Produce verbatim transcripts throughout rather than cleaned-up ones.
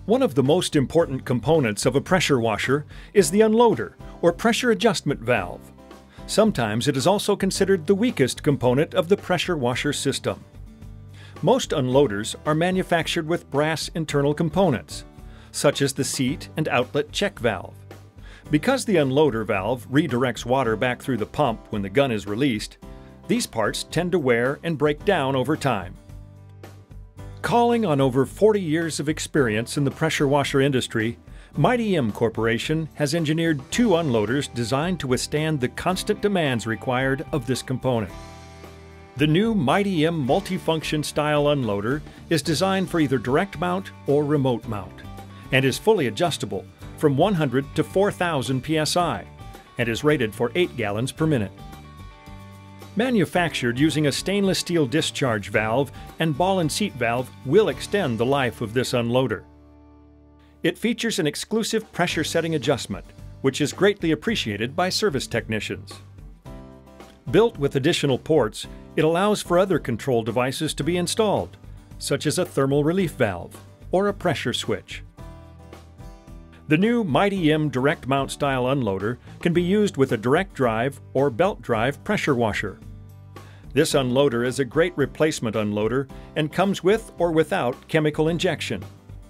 One of the most important components of a pressure washer is the unloader, or pressure adjustment valve. Sometimes it is also considered the weakest component of the pressure washer system. Most unloaders are manufactured with brass internal components, such as the seat and outlet check valve. Because the unloader valve redirects water back through the pump when the gun is released, these parts tend to wear and break down over time. Calling on over forty years of experience in the pressure washer industry, Mighty M Corporation has engineered two unloaders designed to withstand the constant demands required of this component. The new Mighty M multifunction style unloader is designed for either direct mount or remote mount, and is fully adjustable from one hundred to four thousand P S I, and is rated for eight gallons per minute. Manufactured using a stainless steel discharge valve and ball and seat valve will extend the life of this unloader. It features an exclusive pressure setting adjustment, which is greatly appreciated by service technicians. Built with additional ports, it allows for other control devices to be installed, such as a thermal relief valve or a pressure switch. The new Mighty M direct mount style unloader can be used with a direct drive or belt drive pressure washer. This unloader is a great replacement unloader and comes with or without chemical injection,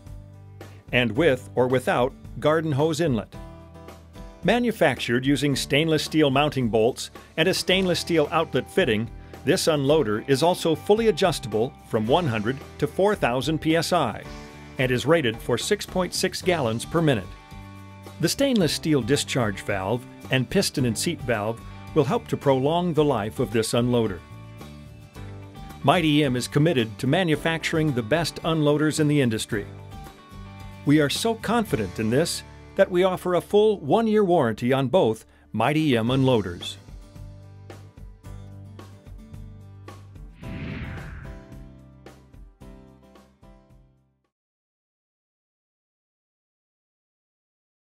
and with or without garden hose inlet. Manufactured using stainless steel mounting bolts and a stainless steel outlet fitting, this unloader is also fully adjustable from one hundred to four thousand P S I and is rated for six point six gallons per minute. The stainless steel discharge valve and piston and seat valve will help to prolong the life of this unloader. Mighty M is committed to manufacturing the best unloaders in the industry. We are so confident in this that we offer a full one-year warranty on both Mighty M unloaders.